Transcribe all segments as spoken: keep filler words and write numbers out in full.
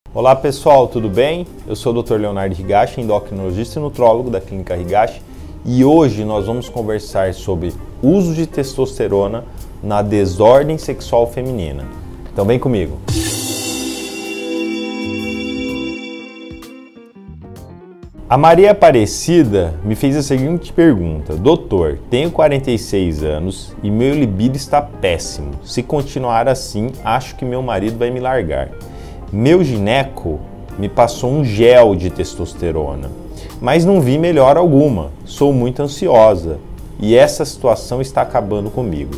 Olá pessoal, tudo bem? Eu sou o doutor Leonardo Higashi, endocrinologista e nutrólogo da Clínica Higashi, e hoje nós vamos conversar sobre uso de testosterona na desordem sexual feminina. Então vem comigo! A Maria Aparecida me fez a seguinte pergunta: doutor, tenho quarenta e seis anos e meu libido está péssimo. Se continuar assim, acho que meu marido vai me largar. Meu gineco me passou um gel de testosterona, mas não vi melhora alguma. Sou muito ansiosa e essa situação está acabando comigo,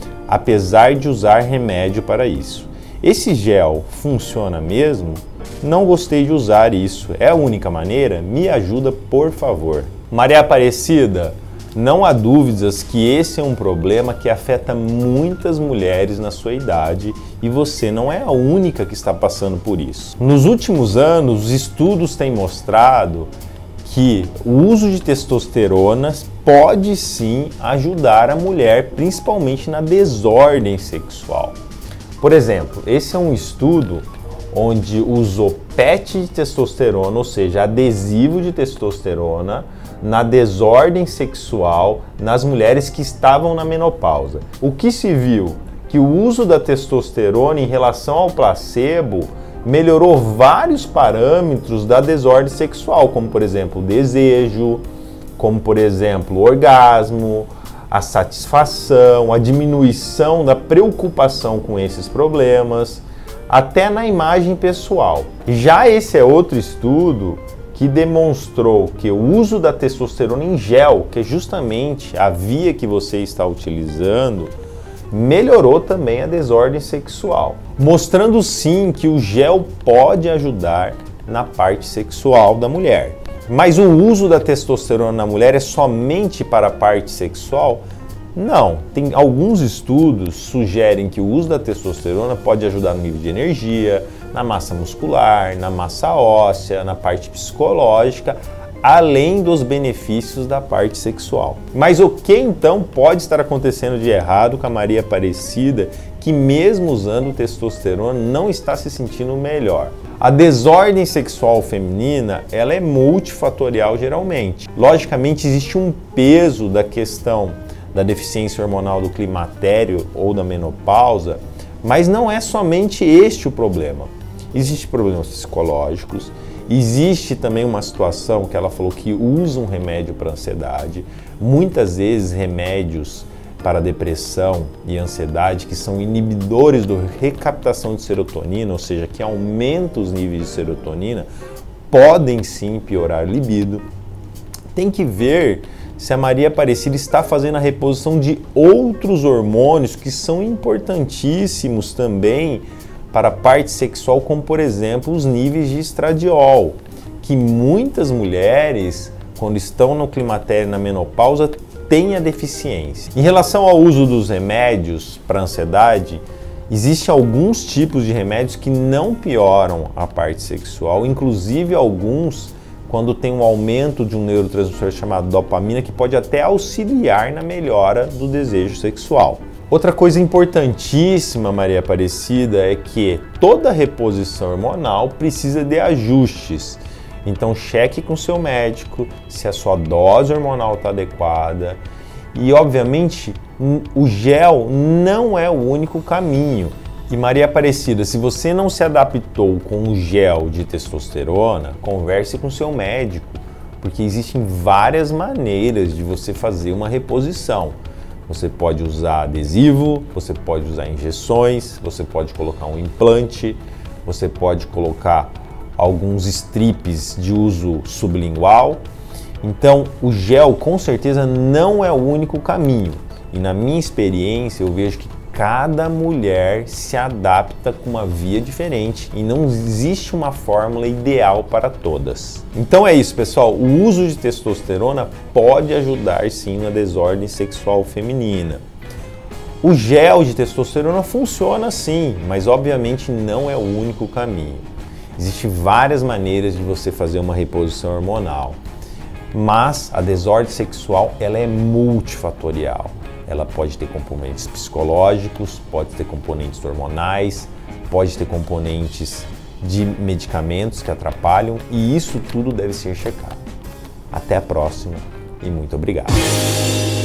apesar de usar remédio para isso. Esse gel funciona mesmo? Não gostei de usar isso. É a única maneira? Me ajuda, por favor. Maria Aparecida, não há dúvidas que esse é um problema que afeta muitas mulheres na sua idade e você não é a única que está passando por isso. Nos últimos anos, os estudos têm mostrado que o uso de testosterona pode sim ajudar a mulher, principalmente na desordem sexual. Por exemplo, esse é um estudo onde usou P E T de testosterona, ou seja, adesivo de testosterona, na desordem sexual nas mulheres que estavam na menopausa. O que se viu? Que o uso da testosterona em relação ao placebo melhorou vários parâmetros da desordem sexual, como por exemplo o desejo, como por exemplo o orgasmo, a satisfação, a diminuição da preocupação com esses problemas, até na imagem pessoal. Já esse é outro estudo que demonstrou que o uso da testosterona em gel, que é justamente a via que você está utilizando, melhorou também a desordem sexual, mostrando sim que o gel pode ajudar na parte sexual da mulher. Mas o uso da testosterona na mulher é somente para a parte sexual? Não, tem alguns estudos que sugerem que o uso da testosterona pode ajudar no nível de energia, na massa muscular, na massa óssea, na parte psicológica, além dos benefícios da parte sexual. Mas o que então pode estar acontecendo de errado com a Maria Aparecida, que mesmo usando testosterona não está se sentindo melhor? A desordem sexual feminina, ela é multifatorial geralmente. Logicamente existe um peso da questão da deficiência hormonal do climatério ou da menopausa, mas não é somente este o problema. Existem problemas psicológicos, existe também uma situação que ela falou que usa um remédio para ansiedade, muitas vezes remédios para depressão e ansiedade que são inibidores da recaptação de serotonina, ou seja, que aumentam os níveis de serotonina, podem sim piorar a libido. Tem que ver se a Maria Aparecida está fazendo a reposição de outros hormônios que são importantíssimos também para a parte sexual, como por exemplo os níveis de estradiol, que muitas mulheres, quando estão no climatério e na menopausa, têm a deficiência. Em relação ao uso dos remédios para ansiedade, existem alguns tipos de remédios que não pioram a parte sexual, inclusive alguns quando tem um aumento de um neurotransmissor chamado dopamina, que pode até auxiliar na melhora do desejo sexual. Outra coisa importantíssima, Maria Aparecida, é que toda reposição hormonal precisa de ajustes. Então cheque com seu médico se a sua dose hormonal está adequada. E obviamente o gel não é o único caminho. E Maria Aparecida, se você não se adaptou com o gel de testosterona, converse com seu médico, porque existem várias maneiras de você fazer uma reposição. Você pode usar adesivo, você pode usar injeções, você pode colocar um implante, você pode colocar alguns strips de uso sublingual. Então, o gel com certeza não é o único caminho. E na minha experiência, eu vejo que cada mulher se adapta com uma via diferente e não existe uma fórmula ideal para todas. Então é isso, pessoal. O uso de testosterona pode ajudar sim na desordem sexual feminina. O gel de testosterona funciona sim, mas obviamente não é o único caminho. Existem várias maneiras de você fazer uma reposição hormonal, mas a desordem sexual ela é multifatorial. Ela pode ter componentes psicológicos, pode ter componentes hormonais, pode ter componentes de medicamentos que atrapalham, e isso tudo deve ser checado. Até a próxima e muito obrigado.